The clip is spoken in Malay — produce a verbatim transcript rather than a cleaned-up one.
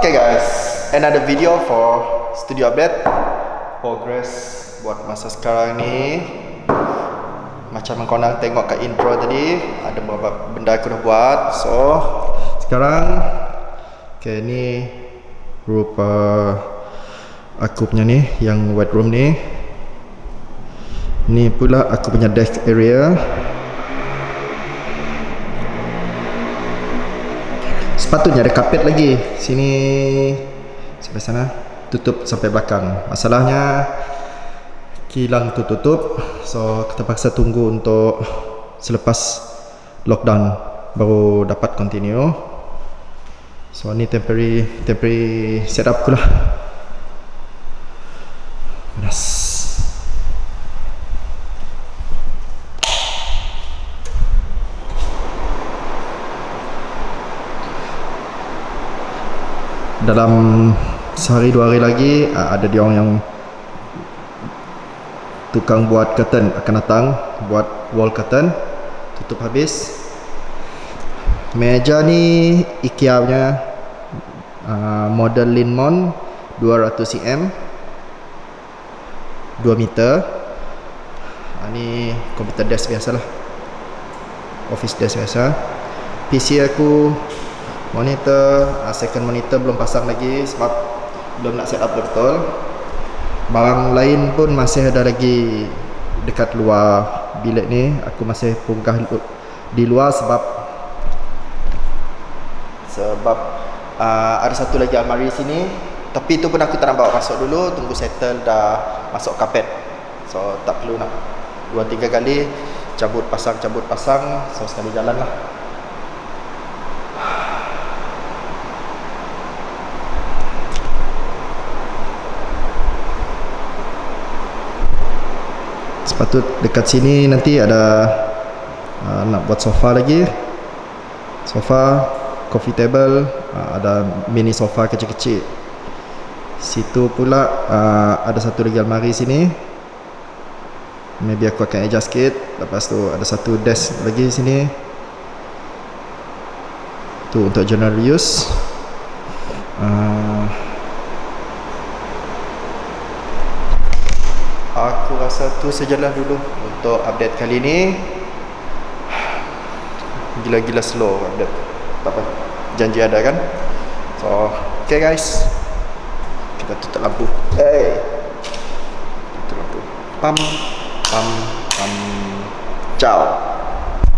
Okay guys, another video for studio update. Progress buat masa sekarang ni, macam yang korang tengok kat intro tadi, ada beberapa benda aku dah buat. So sekarang, okay, ni rupa aku punya ni, yang wet room ni. Ni pula aku punya desk area. Sepatutnya ada kapet lagi sini, sampai sana, tutup sampai belakang. Masalahnya kilang tu tutup, so kita paksa tunggu untuk selepas lockdown baru dapat continue. So ni temporary temporary setup ku lah. Panas. Dalam sehari dua hari lagi ada diorang yang tukang buat curtain akan datang, buat wall curtain, tutup habis. Meja ni IKEA punya, uh, model Linmon dua ratus sentimeter, dua meter. uh, Ni komputer desk biasalah, office desk biasa. P C aku monitor, uh, second monitor belum pasang lagi sebab belum nak set up betul. Barang lain pun masih ada lagi dekat luar bilik ni. Aku masih punggah di luar sebab sebab uh, ada satu lagi almari sini, tapi tu pun aku tak nak bawa masuk dulu, tunggu settle dah masuk kapet. So tak perlu nak dua tiga kali cabut pasang cabut pasang, so sekali jalan lah. Sepatut dekat sini nanti ada uh, nak buat sofa lagi. Sofa, coffee table, uh, ada mini sofa kecil-kecil. Situ pula uh, ada satu lagi almari sini. Maybe aku akan adjust sikit. Lepas tu ada satu desk lagi sini. Tu untuk general use. Uh, Aku rasa tu sajalah dulu untuk update kali ni. Gila-gila slow update. Tak apa, janji ada kan. So, okay guys, kita tutup lampu. Hey, tutup lampu. Pam, pam, pam. Ciao.